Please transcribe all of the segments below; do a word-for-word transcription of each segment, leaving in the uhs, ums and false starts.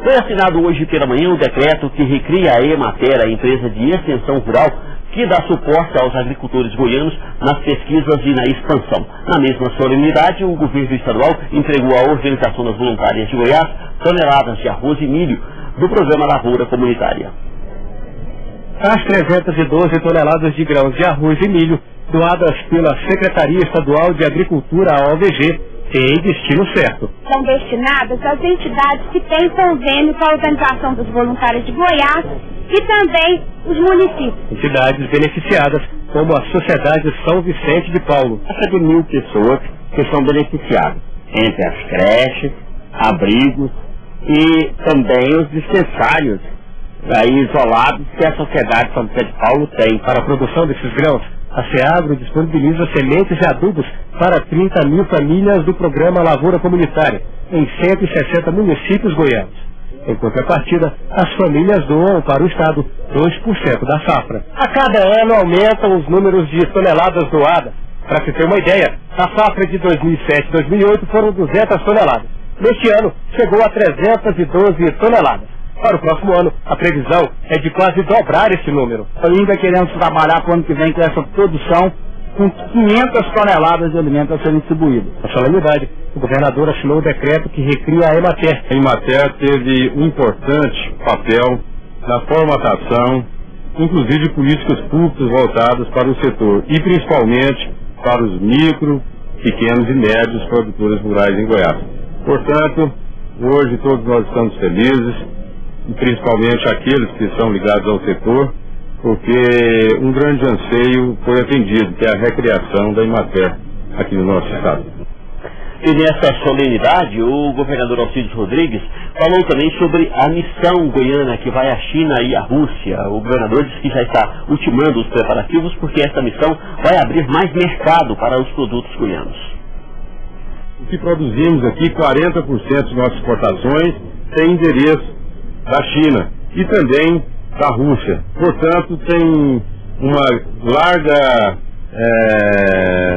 Foi assinado hoje pela manhã o decreto que recria a Emater, a empresa de extensão rural, que dá suporte aos agricultores goianos nas pesquisas e na expansão. Na mesma solenidade, o governo estadual entregou à Organização das Voluntárias de Goiás toneladas de arroz e milho do programa Lavoura Comunitária. As trezentas e doze toneladas de grãos de arroz e milho doadas pela Secretaria Estadual de Agricultura, a O V G, têm destino certo. São destinadas às entidades que têm convênio com a Organização dos Voluntários de Goiás e também os municípios. Entidades beneficiadas, como a Sociedade São Vicente de Paulo. Cerca de mil pessoas que são beneficiadas, entre as creches, abrigos e também os dispensários aí isolados que a Sociedade São Vicente de Paulo tem. Para a produção desses grãos, a SEAGRO disponibiliza sementes e adubos para trinta mil famílias do programa Lavoura Comunitária, em cento e sessenta municípios goianos. Em contrapartida, as famílias doam para o Estado dois por cento da safra. A cada ano aumentam os números de toneladas doadas. Para se ter uma ideia, a safra de dois mil e sete a dois mil e oito foram duzentas toneladas. Neste ano, chegou a trezentas e doze toneladas. Para o próximo ano, a previsão é de quase dobrar esse número. Ainda queremos trabalhar para o ano que vem com essa produção, com quinhentas toneladas de alimentos a serem distribuídos. Na solenidade, o governador assinou o decreto que recria a Emater. A Emater teve um importante papel na formatação, inclusive de políticas públicas voltadas para o setor e principalmente para os micro, pequenos e médios produtores rurais em Goiás. Portanto, hoje todos nós estamos felizes, e principalmente aqueles que são ligados ao setor, porque um grande anseio foi atendido, que é a recriação da Emater aqui no nosso estado. E nessa solenidade, o governador Alcides Rodrigues falou também sobre a missão goiana que vai à China e à Rússia. O governador disse que já está ultimando os preparativos porque essa missão vai abrir mais mercado para os produtos goianos. O que produzimos aqui, quarenta por cento de nossas exportações tem endereço da China e também da Rússia. Portanto, tem uma larga é,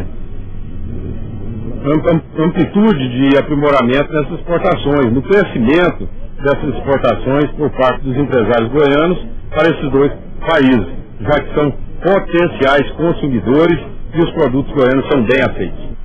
amplitude de aprimoramento nessas exportações, no crescimento dessas exportações por parte dos empresários goianos para esses dois países, já que são potenciais consumidores e os produtos goianos são bem aceitos.